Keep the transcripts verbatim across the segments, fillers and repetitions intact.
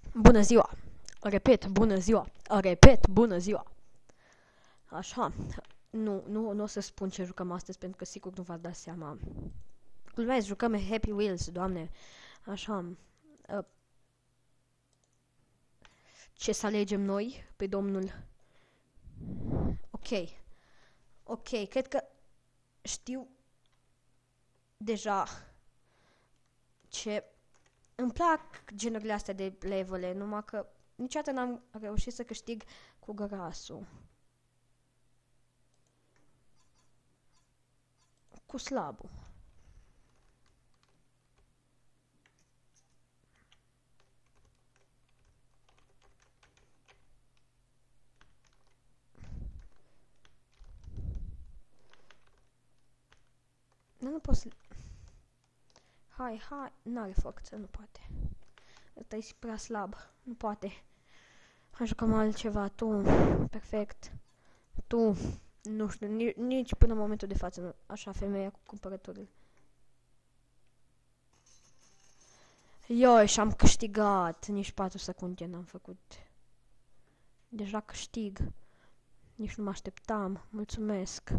Bună ziua! Repet, bună ziua! Repet, bună ziua! Așa, nu, nu, nu o să spun ce jucăm astăzi, pentru că sigur nu v-ați dat seama. Glumesc, jucăm Happy Wheels, doamne. Așa, uh, ce să alegem noi pe domnul? Ok, ok, cred că știu deja ce... Îmi plac genurile astea de levele, numai că niciodată n-am reușit să câștig cu grasul. Cu slabul. Nu, nu pot să... Hai, hai, n-are forță, nu poate. Ăsta e prea slab, nu poate. Hai, jucăm altceva, tu, perfect. Tu, nu știu, nici, nici până în momentul de față, nu. Așa, femeia cu cumpărăturile. Ioi, și-am câștigat, nici patru secunde n-am făcut. Deja câștig. Nici nu mă așteptam, mulțumesc.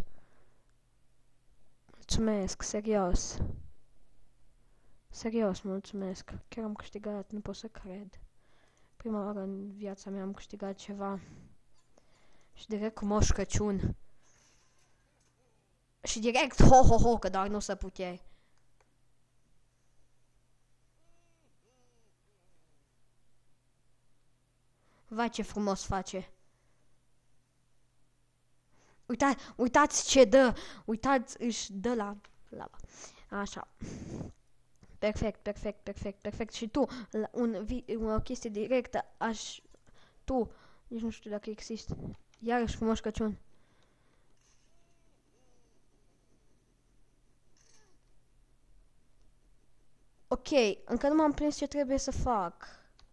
Mulțumesc, serios. Serios, mulțumesc. Chiar am câștigat, nu pot să cred. Prima oară în viața mea am câștigat ceva. Și direct cu Moș Crăciun. Și direct ho-ho-ho, că doar nu se putea. Vai, ce frumos face. Uita, uitați ce dă. Uitați, își dă la lava. Așa. Perfect, perfect, perfect, perfect. Și tu, la un vi o chestie directă, aș... Tu, nici nu știu dacă există. Iarăși cu Moș Crăciun. Ok, încă nu m-am prins ce trebuie să fac.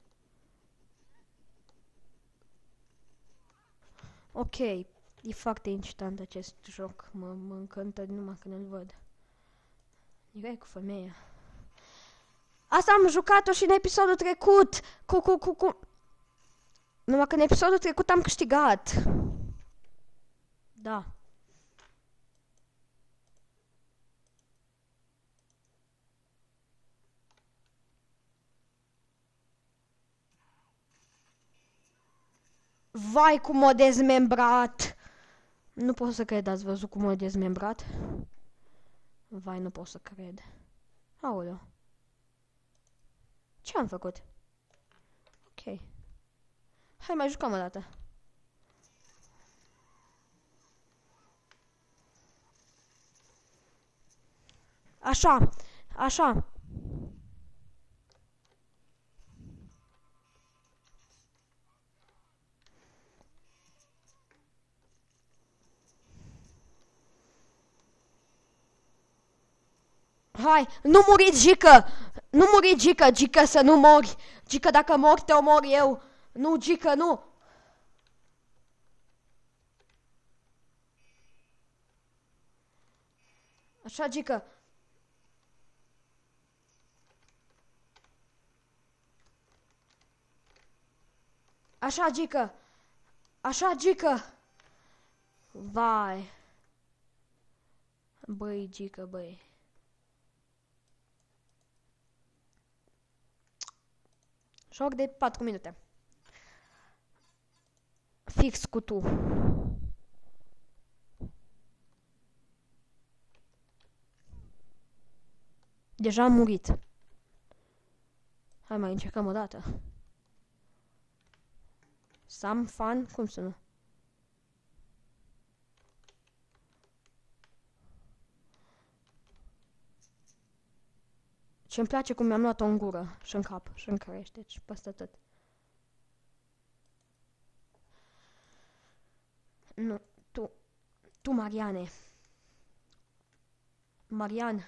Ok, e foarte incitant acest joc. Mă, mă încântă numai când îl văd. Direct cu femeia. Asta am jucat-o și în episodul trecut. Cu, cu, cu, cu... Numai că în episodul trecut am câștigat. Da. Vai, cum m-a dezmembrat. Nu pot să cred, ați văzut cum m-a dezmembrat? Vai, nu pot să cred. Aoleu. Ce am făcut? Ok. Hai, mai jucăm o dată. Așa, așa. Hai, nu muri, Gică! Nu muri, Gică, Gică, să nu mori! Gică, dacă mori, te omor eu! Nu, Gică, nu! Așa, Gică. Așa, Gică. Așa, Gică. Vai. Băi, Gică, băi. Joc de patru minute. Fix cu tu. Deja am murit. Hai, mai încercăm o dată. Some fun? Cum să nu? Ce-mi place cum mi-am luat-o în gură și în cap și în crește, deci peste tot. Nu, tu, tu, Mariane. Marian.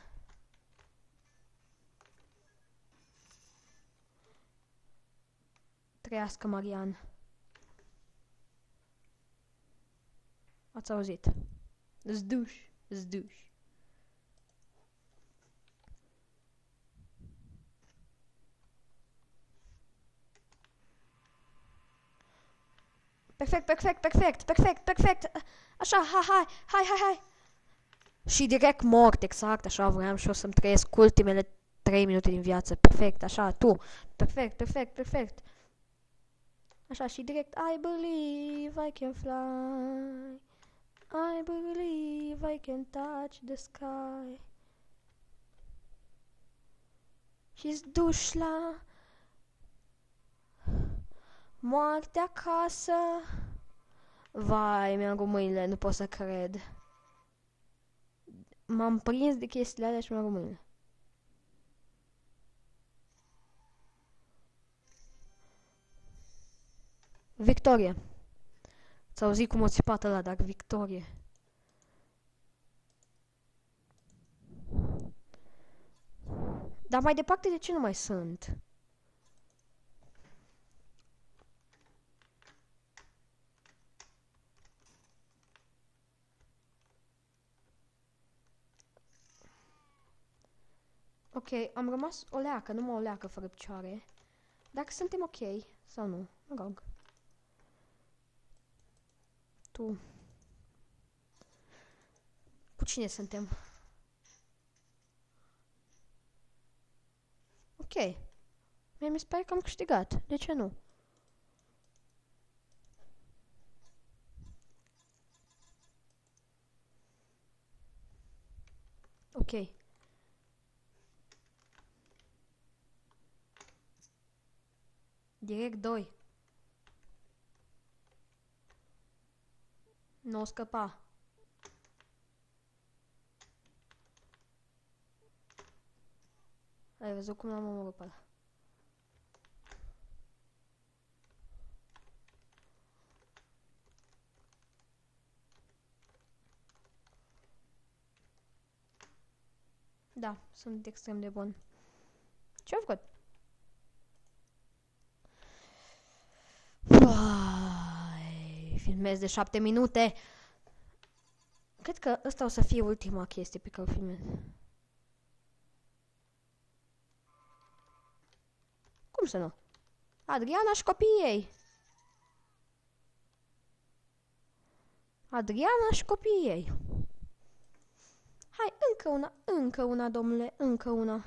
Trăiască, Marian. Ați auzit? Zduș, zduș. Perfect, perfect, perfect, perfect, perfect. Așa, hai, hai, hai, hai, hai. Și direct mort, exact, așa vreau și o să-mi trăiesc ultimele trei minute din viață. Perfect, așa, tu. Perfect, perfect, perfect. Așa, și direct, I believe I can fly. I believe I can touch the sky. Și-ți duși la moarte acasă. Vai, mi-am rupt mâinile, nu pot să cred. M-am prins de chestiile alea și mi-am rupt mâinile. Victorie. Ți-au auzit cum o țipat ăla, dar victorie. Dar mai departe de ce nu mai sunt? Ok, am rămas o leacă, numai o leacă fără picioare. Dacă suntem ok sau nu, mă rog. Tu. Cu cine suntem? Ok. Mie mi se pare că am câștigat. De ce nu? Ok. Direct doi. Nu o scăpa. Ai văzut cum l-am omorât pe ăla. Da, sunt extrem de bun. Ce-am făcut? Vai, filmez de șapte minute. Cred că ăsta o să fie ultima chestie pe care o filmez. Cum să nu? Adriana și copiii ei. Adriana și copiii ei. Hai, încă una, încă una, domnule, încă una.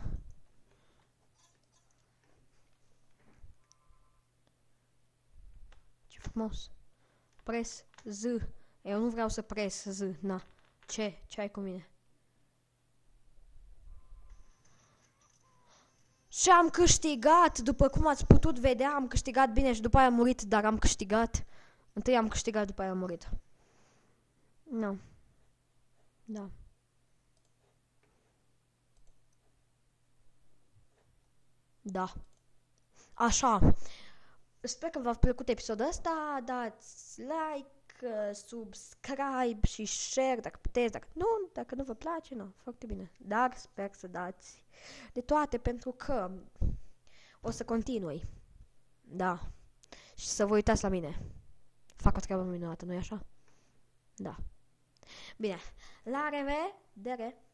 Ce frumos. Pres Z. Eu nu vreau să pres Z, na. Ce? Ce ai cu mine? Și am câștigat, după cum ați putut vedea, am câștigat bine și după aia am murit, dar am câștigat. Întâi am câștigat, după aia am murit. Nu. Da. Da. Așa. Sper că v-a plăcut episodul ăsta, dați like, subscribe și share dacă puteți, dacă nu, dacă nu vă place, nu, foarte bine. Dar sper să dați de toate pentru că o să continui. Da. Și să vă uitați la mine. Fac o treabă minunată, nu-i așa? Da. Bine. La revedere!